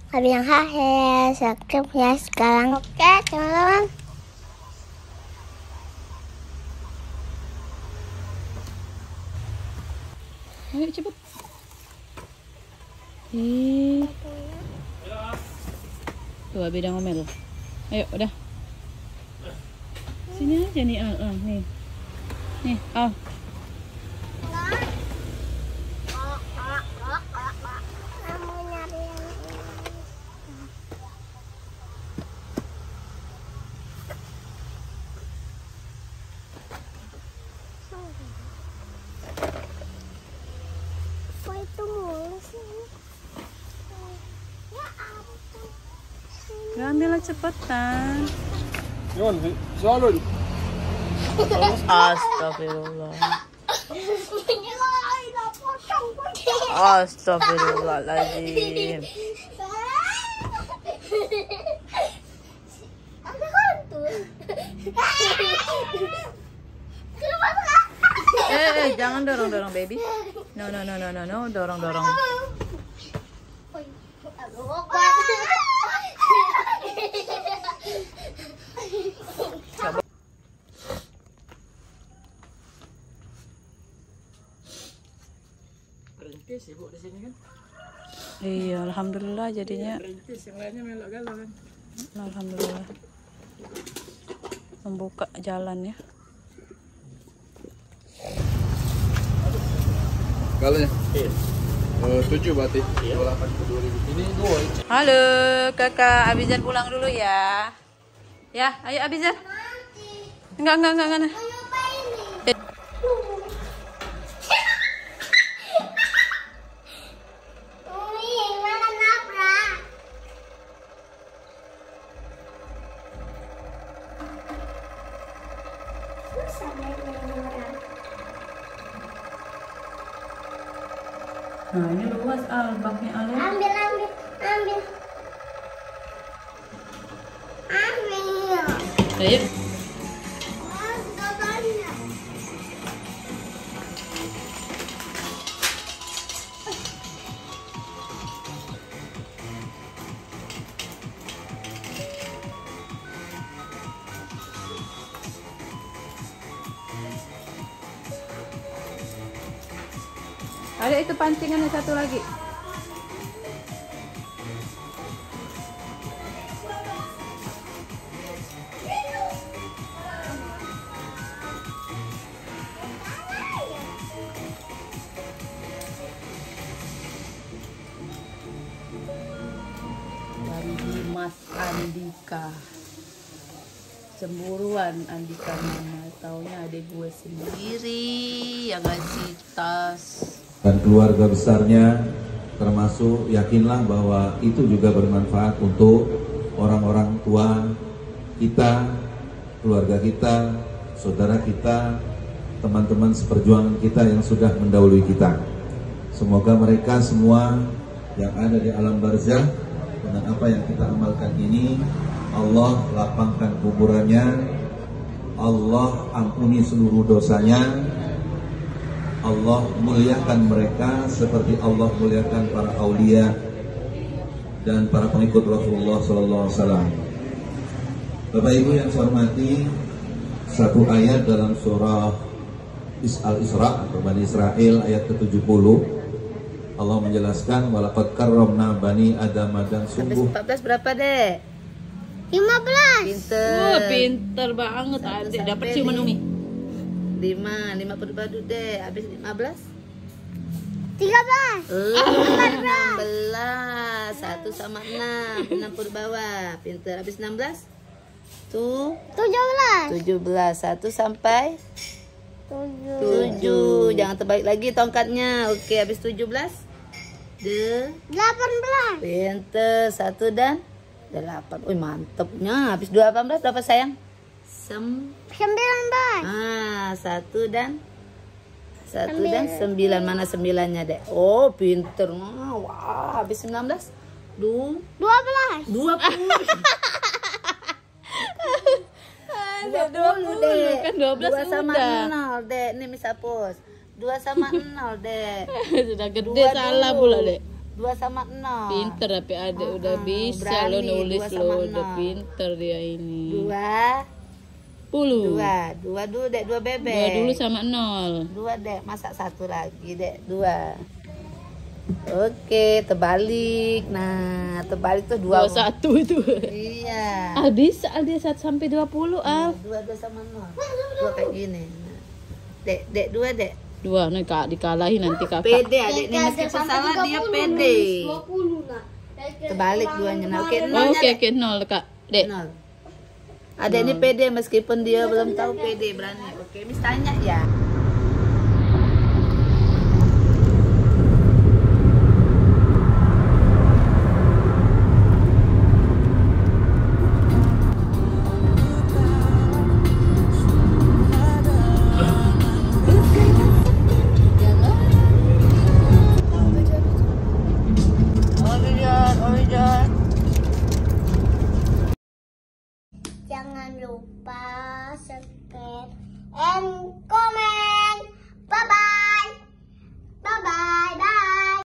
Ada yang subscribe ya sekarang. Oke, teman-teman. Ayo cepet. Tuh Abi udah ngomel. Ayo udah. Sini aja nih nih. Nih Itu mulu sih. Ya ambillah cepetan. Soalun. Astagfirullah. Astagfirullahaladzim. Jangan dorong baby. No, dorong. Perintis ibu di sini kan? Iya, alhamdulillah jadinya. Perintis yang lainnya melok galau kan? Alhamdulillah. Membuka jalan ya. Galanya? Iya. 7 berarti. Iya. 28 ke 2000. Ini 2. Halo, Kakak Abizar pulang dulu ya. Ya, ayo Abizar. Enggak. Nah, ini luas baknya Ale. Ambil. Ayo. Ada itu pancingannya satu lagi. Dari Mas Andika. Cemburuan Andika mama, taunya adik gue sendiri yang ngasih tas. Dan keluarga besarnya, termasuk yakinlah bahwa itu juga bermanfaat untuk orang-orang tua kita, keluarga kita, saudara kita, teman-teman seperjuangan kita yang sudah mendahului kita. Semoga mereka semua yang ada di alam barzah dengan apa yang kita amalkan ini, Allah lapangkan kuburannya, Allah ampuni seluruh dosanya, Allah muliakan mereka seperti Allah muliakan para aulia dan para pengikut Rasulullah SAW. Bapak Ibu yang saya hormati, satu ayat dalam surah Al-Isra atau Bani Israel ayat ke-70, Allah menjelaskan walaqad karramna bani Adam, dan sungguh. 14 berapa deh? 15. Pinter banget adik, dapat ciuman Umi. 5 berbadu deh, habis 15. 13. 16. 1 sama 6 per bawah. Pinter, habis 16. Tuh 17. 17. 1 sampai 7. Jangan terbalik lagi tongkatnya. Oke, habis 17. 18. Pinter, 1 dan 8. Wih, mantepnya. Habis 18 berapa sayang? 19. 1 dan 9. Mana 9-nya deh? Oh, pinter. Wah, habis 19. 12. 20 deh. Kan 12 2 sama udah. 0 deh. Ini Miss hapus. 2 sama 0 deh. Sudah gede salah pula deh. 2 sama 0. Pinter tapi adik udah bisa berani, lo nulis 2 sama lo, udah 0. pinter dia ini. 2 dulu dek, 2 bebek. 2 dulu sama 0. 2 dek, masak 1 lagi dek, 2. Oke, terbalik. Nah, terbalik tuh 21 itu. Iya. Ah bisa dia 1 sampai 20 ah. 2 sama 0. 2 kayak gini. Nah. Dek 2 dek. 2 nih Kak dikalahin nanti Kakak. Pede adik nih, meskipun salah dia pede. Terbalik 2-nya. Nah, oke, 0-nya Oke, dek. 0 Kak. Dek. 0. Adek ini pede meskipun dia belum tahu pede, berani. Oke, Miss tanya ya. Jangan lupa subscribe and comment.